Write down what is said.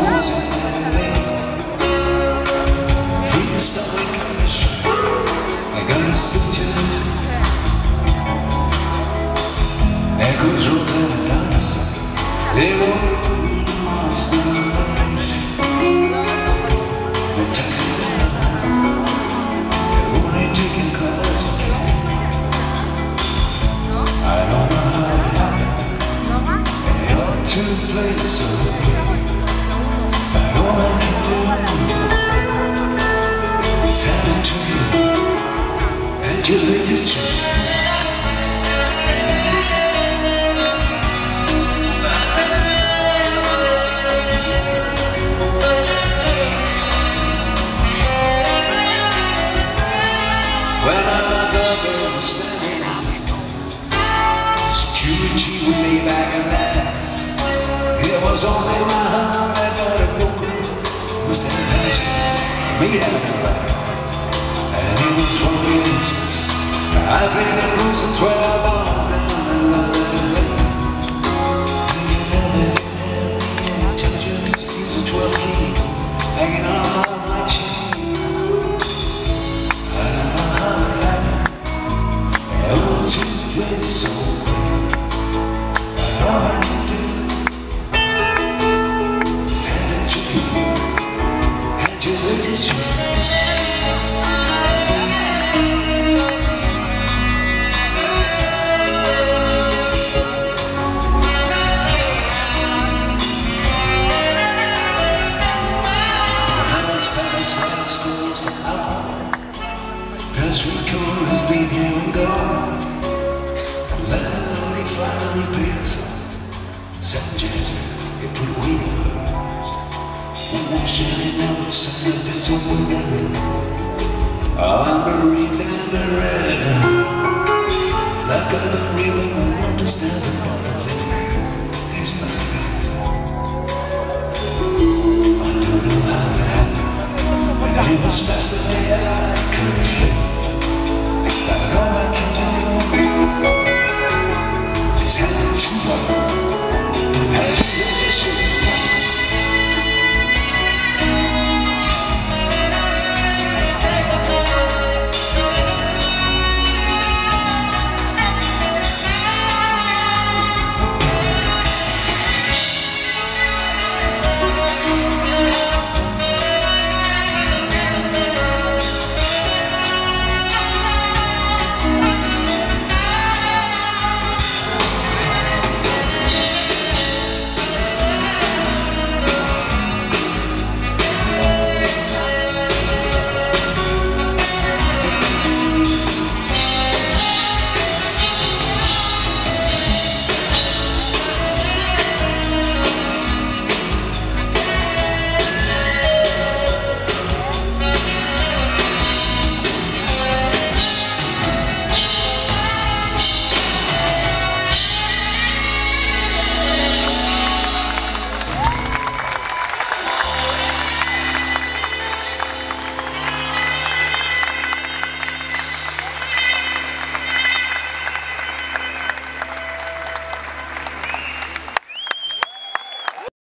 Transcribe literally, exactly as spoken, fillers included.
was in L A. Prehistoric condition, I got a situation. Echoes rose and a dinosaur, they were in a monster rush. The taxis and others, they're only taking cars for cash. I don't know how it happened, they ought to play so okay. But all I can do is hand it to you and your latest trick. When I look up and was standing, security would lay back and last. It was only my heart that got a broken, was that passion made out of glass. And it was for instance, I played the blues in twelve bars down the London Lane. And you never have the intelligence using twelve keys hanging off of my chain. To play so quick, but all I can do is hand it to you, hand you the tissue. Times pass like scores from alcohol. Past recall has been here and gone. Landlord, he finally paid us off. Satin Jasmine, he put away the words. Won't shine it now, it's time to this old memory. I'm buried and buried, like I'm a river who understands the bottles in